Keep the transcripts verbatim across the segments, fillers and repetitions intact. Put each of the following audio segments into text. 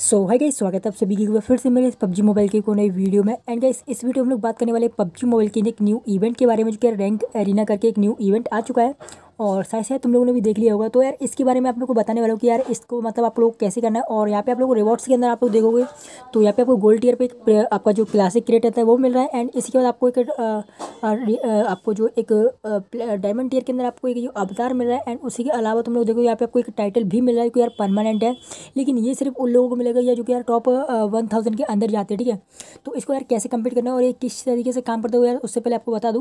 सो hi guys, स्वागत है आप सभी की एक बार फिर से मेरे इस पबजी मोबाइल की कोई नई वीडियो में। एंड गाइस, इस वीडियो में हम लोग बात करने वाले पबजी मोबाइल के एक न्यू इवेंट के बारे में, जो कि रैंक एरिना करके एक न्यू इवेंट आ चुका है और शायद शायद तुम लोगों ने भी देख लिया होगा। तो यार इसके बारे में आप लोग को बताने वाला हूँ कि यार इसको मतलब आप लोग कैसे करना है। और यहाँ पे आप लोग को रिवॉर्ड्स के अंदर आप लोग देखोगे तो यहाँ पे आपको गोल्ड टीयर पे एक आपका जो क्लासिक क्रेट रहता है वो मिल रहा है। एंड इसके बाद आपको एक आ, आ, आ, आपको जो एक डायमंड टीयर के अंदर आपको एक जो अवतार मिल रहा है। एंड उसी के अलावा तुम लोग देखो यहाँ पे आपको एक टाइटल भी मिल रहा है कि यार परमानेंट है, लेकिन ये सिर्फ उन लोगों को मिलेगा या जो कि यार टॉप वन थाउजेंड के अंदर जाते हैं। ठीक है, तो इसको यार कैसे कंप्लीट करना है और ये किस तरीके से काम करता है यार उससे पहले आपको बता दूँ।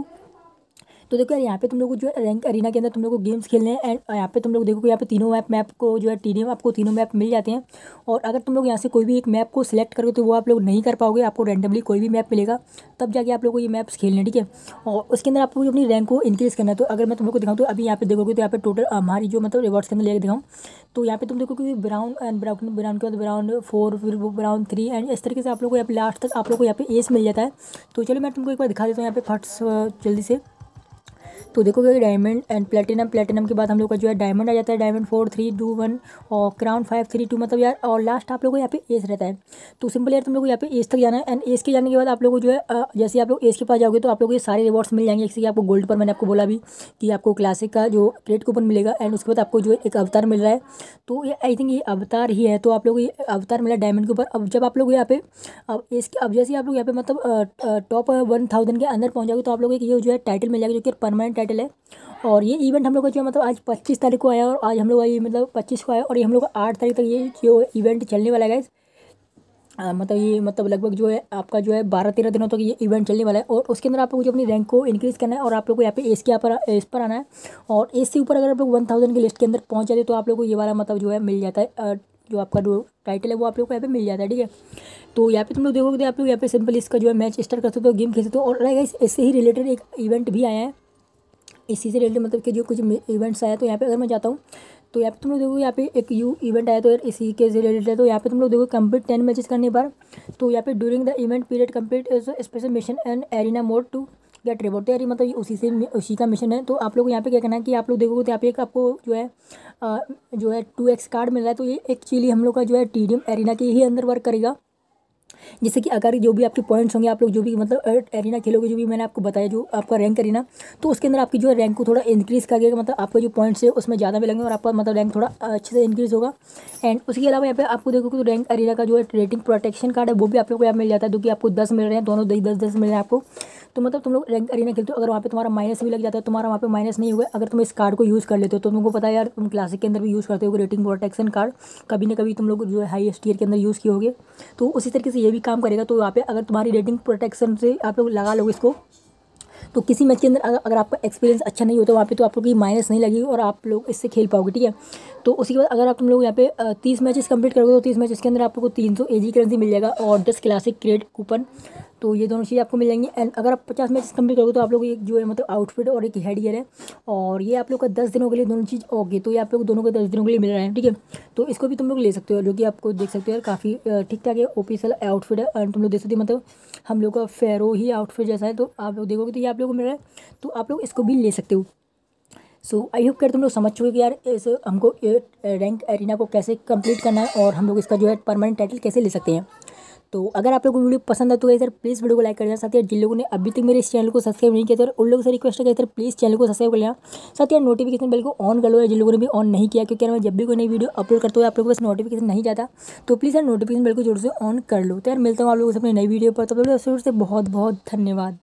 तो देखो यार, यहाँ पे तुम लोग को जो है रैंक एरिना के अंदर तुम लोग को गेम्स खेलने हैं। एंड यहाँ पे तुम लोग देखो कि यहाँ पे तीनों मैप मैप को जो है टीडीएम आपको तीनों मैप मिल जाते हैं। और अगर तुम लोग यहाँ से कोई भी एक मैप को सिलेक्ट करोगे तो वो आप लोग नहीं कर पाओगे, आपको रैंडमली कोई भी मैप मिलेगा तब जाके आप लोग को ये मैप्स खेलने। ठीक है, और उसके अंदर आपको अपनी रैंक को इंक्रीज़ करना है। तो अगर मैं तुम लोग को दिखाऊँ तो अभी यहाँ पे देखोगे तो यहाँ पे टोटल हमारी जो मतलब रिवॉर्ड्स के अंदर लेकर दिखाऊँ तो यहाँ पे तुम देखो कि ब्राउन एंड ब्राउन ब्राउन के बाद ब्राउन फोर, फिर वो ब्राउन थ्री, एंड इस तरीके से आप लोग को यहाँ पे लास्ट तक आप लोग को यहाँ पे एस मिल जाता है। तो चलो मैं तुमको एक बार दिखा देता हूँ यहाँ पे फट जल्दी से। तो देखोगे डायमंड एंड प्लेटिनम, प्लेटिनम के बाद हम लोग का जो है डायमंड आ जाता है, diamond four three two one और क्राउन फाइव थ्री टू, मतलब यार और लास्ट आप लोगों को यहाँ पे एस रहता है। तो सिंपल यार तुम लोग को यहाँ पे एस तक जाना है। एंड एस के जाने के बाद आप लोगों को जो है अ, जैसे आप लोग एस के पास जाओगे तो आप लोग को ये सारे रिवॉर्ड्स मिल जाएंगे। जैसे कि आपको गोल्ड पर मैंने आपको बोला भी कि आपको क्लासिक का जो क्रेडिट कूपन मिलेगा। एंड उसके बाद आपको जो है एक अवतार मिल रहा है, तो ये आई थिंक ये अवतार ही है। तो आप लोग को ये अवतार मिला डायमंड के ऊपर। अब जब आप लोग यहाँ पे अब इसके अब जैसे आप लोग यहाँ पे मतलब टॉप वन थाउजेंड के अंदर पहुँच जाओगे तो आप लोग को ये जो है टाइटल मिल जाएगा, जो कि परमानेंट टाइटल है। और ये इवेंट हम लोग का जो है मतलब आज पच्चीस तारीख को आया और आज हम लोग ये मतलब पच्चीस को आया और ये हम लोग का आठ तारीख तक ये जो इवेंट चलने वाला है गाइस। मतलब ये मतलब लगभग जो है आपका जो है बारह तेरह दिनों तक ये इवेंट चलने वाला है। और उसके अंदर आप लोग को अपनी रैंक को इंक्रीज़ करना है और आप लोग को यहाँ पे एस के ऊपर एस पर आना है। और एस से ऊपर अगर आप लोग वन थाउजेंड की लिस्ट के अंदर पहुँच जाते तो आप लोग को ये वाला मतलब जो है मिल जाता है, जो आपका जो टाइटल है वो आप लोग को यहाँ पे मिल जाता है। ठीक है, तो यहाँ पे तुम लोग देखोगे तो आप लोग यहाँ पे सिंपल इसका जो है मैच स्टार्ट कर सकते हो, गेम खेल सकते हो। और गाइस इससे ही रिलेटेड एक इवेंट भी आया है, इसी से रिलेटेड मतलब कि जो कुछ इवेंट्स आया। तो यहाँ पे अगर मैं जाता हूँ तो यहाँ पे तुम लोग देखो यहाँ पे एक यू इवेंट आया तो यार इसी के से रिलेटेड है। तो यहाँ पे तुम लोग देखो कंप्लीट टेन मैचेस करने पर तो यहाँ पे during the event period complete special mission and arena mode to get reward. तो यार ये मतलब उसी से उसी का मिशन है। तो आप लोग को यहाँ पे क्या करना है कि आप लोग देखोगे तो यहाँ पे एक आपको जो है आ, जो है टू एक्स कार्ड मिल रहा है। तो ये एक्चुअली हम लोग का जो है टीडीएम एरिना के ही अंदर वर्क करेगा। जैसे कि अगर जो भी आपके पॉइंट्स होंगे आप लोग जो भी मतलब एरिना खेलोगे, जो भी मैंने आपको बताया जो आपका रैंक एरिना, तो उसके अंदर आपकी जो है रैंक को थोड़ा इंक्रीज़ करिएगा, मतलब आपका जो पॉइंट्स है उसमें ज़्यादा मिलेंगे और आपका मतलब रैंक थोड़ा अच्छे से इंक्रीज़ होगा। एंड उसके अलावा यहाँ पे आपको देखोगे तो रैंक एरिना का जो है रेटिंग प्रोटेक्शन कार्ड है वो भी आप लोग को यहाँ मिल जाता है, जो कि आपको दस मिल रहे हैं, दोनों दस दस दस मिल रहे हैं आपको। तो मतलब तुम लोग रैंक एरिना खेलते हो, अगर वहाँ पे तुम्हारा माइनस भी लग जाता है तुम्हारा वहाँ पे माइनस नहीं होगा अगर तुम इस कार्ड को यूज़ कर लेते हो। तो तुमको पता है यार, तुम क्लासिक के अंदर भी यूज़ करते हो रेटिंग प्रोटेक्शन कार्ड, कभी ना कभी तुम लोग जो है हाईएस्ट टीयर के अंदर यूज़ किए होगे। तो उसी तरीके से ये भी काम करेगा। तो वहाँ पे अगर तुम्हारी रेटिंग प्रोटेक्शन से आप लोग लगा लोगे इसको तो किसी मैच के अंदर अगर अगर आपका एक्सपीरियंस अच्छा नहीं होता वहाँ पे तो आप लोग की माइनस नहीं लगेगी और आप लोग इससे खेल पाओगे। ठीक है, तो उसके बाद अगर आप तुम लोग यहाँ पे तीस मैचेस कंप्लीट करोगे तो तीस मैचेस के अंदर आप लोग को तीन सौ एजी करेंसी मिल जाएगा और दस क्लासिक क्रेडिट कूपन। तो ये दोनों चीज़ आपको मिल जाएंगी। एंड अगर आप पचास मैचेस कंप्लीट करोगे तो आप लोग एक जो है मतलब आउटफिट और एक हेड गियर है और ये आप लोग का दस दिनों के लिए दोनों चीज़ ओके। तो ये आप लोग दोनों को दस दिनों के लिए मिल रहा है। ठीक है, तो इसको भी तुम लोग ले सकते हो, जो कि आपको देख सकते हो यार काफ़ी ठीक ठाक है, ऑफिशियल आउटफिट है। एंड तुम लोग देख सकते हो मतलब हम लोग का फेरो ही आउटफिट जैसा है। तो आप लोग देखोगे तो ये आप लोग को मिल रहा है, तो आप लोग इसको भी ले सकते हो। सो आई होप कर तुम लोग समझ चुके कि यार इस हमको रैंक एरिना को कैसे कंप्लीट करना है और हम लोग इसका जो है परमानेंट टाइटल कैसे ले सकते हैं। तो अगर आप लोगों को वीडियो पसंद है तो सर प्लीज़ वीडियो को लाइक कर देना। साथ ही जिन लोगों ने अभी तक मेरे इस चैनल को सब्सक्राइब नहीं किया तो उन लोगों से रिक्वेस्ट है कि सर प्लीज़ चैनल को सब्सक्राइब कर लेना। साथ ही नोटिफिकेशन बेल को ऑन कर लो जिन लोगों ने भी ऑन नहीं किया, क्योंकि यार मैं जब भी कोई नई वीडियो अपलोड करता हूँ आप लोगों को बस नोटिफिकेशन नहीं जाता। तो प्लीज़ यार नोटिफिकेशन बेल को जोर से ऑन कर लो। तो यार मिलता हूँ आप लोगों से अपनी नई वीडियो पर, तो फिर से बहुत बहुत धन्यवाद।